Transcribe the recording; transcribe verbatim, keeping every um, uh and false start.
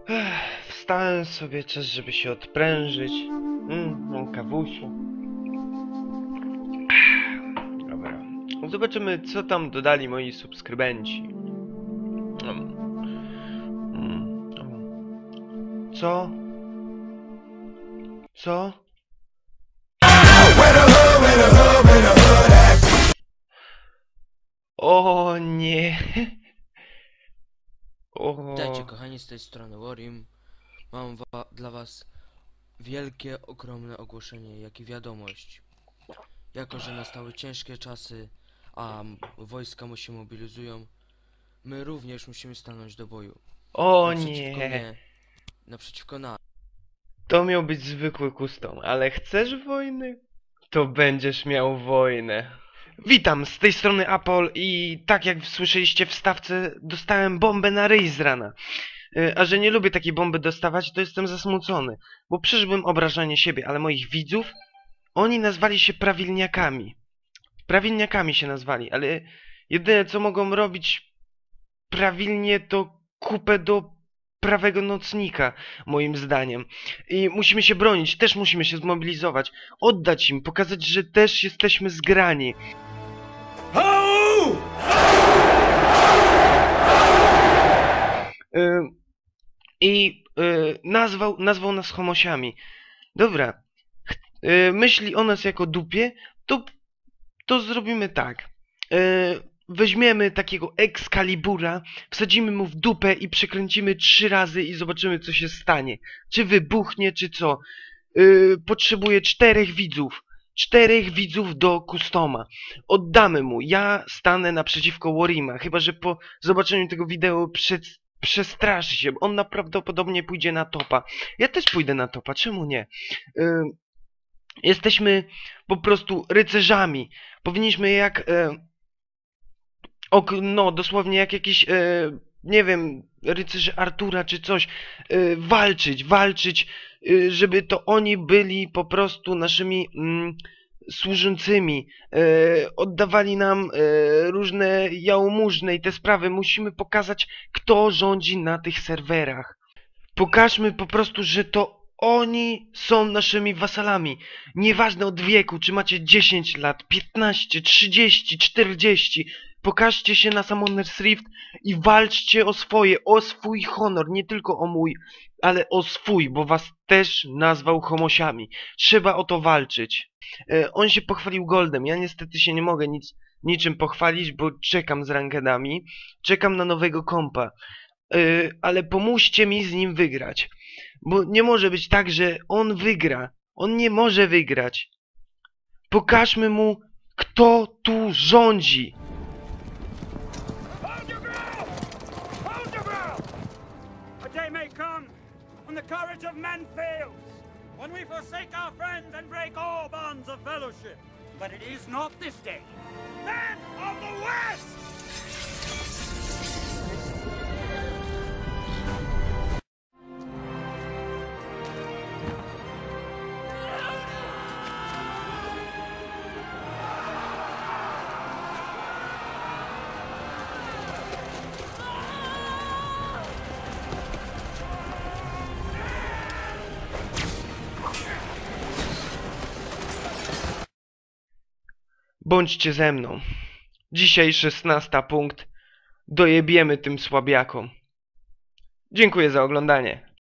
Ech, wstałem sobie, czas żeby się odprężyć. Mm, mam kawusiu. Dobra. Zobaczymy, co tam dodali moi subskrybenci. Mm. Mm. Co? Co? O nie. Witajcie O. kochani, z tej strony Warim. Mam wa dla was wielkie, ogromne ogłoszenie, jak i wiadomość. Jako, że nastały ciężkie czasy, a m- wojska mu się mobilizują, my również musimy stanąć do boju. O Naprzeciwko nie. mnie, naprzeciwko nas. To miał być zwykły custom, ale chcesz wojny? To będziesz miał wojnę. Witam, z tej strony Apol i tak jak słyszeliście w stawce, dostałem bombę na ryj z rana. Y, A że nie lubię takiej bomby dostawać, to jestem zasmucony, bo przeżyłem obrażanie siebie, ale moich widzów, oni nazwali się prawilniakami. Prawilniakami się nazwali, ale jedyne co mogą robić prawilnie to kupę do prawego nocnika, moim zdaniem. I musimy się bronić, też musimy się zmobilizować, oddać im, pokazać, że też jesteśmy zgrani. Y, I y, nazwał, nazwał nas homosiami. Dobra, y, myśli o nas jako dupie, to, to zrobimy tak. Y, weźmiemy takiego Excalibura, wsadzimy mu w dupę i przekręcimy trzy razy i zobaczymy, co się stanie. Czy wybuchnie, czy co. Y, potrzebuję czterech widzów. Czterech widzów do customa. Oddamy mu. Ja stanę naprzeciwko Warima. Chyba że po zobaczeniu tego wideo przed, przestraszy się. On prawdopodobnie pójdzie na topa. Ja też pójdę na topa. Czemu nie? Y, jesteśmy po prostu rycerzami. Powinniśmy jak... Y, ok, no, dosłownie jak jakiś... Y, nie wiem, rycerze Artura czy coś, y, walczyć, walczyć, y, żeby to oni byli po prostu naszymi mm, służącymi, y, oddawali nam y, różne jałmużny i te sprawy. Musimy pokazać, kto rządzi na tych serwerach. Pokażmy po prostu, że to oni są naszymi wasalami. Nieważne od wieku, czy macie dziesięć lat, piętnaście, trzydzieści, czterdzieści. Pokażcie się na Summoner's Rift i walczcie o swoje, o swój honor. Nie tylko o mój, ale o swój, bo was też nazwał homosiami. Trzeba o to walczyć. E, on się pochwalił goldem. Ja niestety się nie mogę nic, niczym pochwalić, bo czekam z rankedami. Czekam na nowego kompa. Yy, ale pomóżcie mi z nim wygrać. Bo nie może być tak, że on wygra. On nie może wygrać. Pokażmy mu, kto tu rządzi. Hold your ground! Hold your ground! A day may come when the courage of men fails, when we forsake our friends and break all bonds of fellowship. But it is not this day. Men of the West! Bądźcie ze mną. Dzisiaj szesnasty punkt. Dojebiemy tym słabiakom. Dziękuję za oglądanie.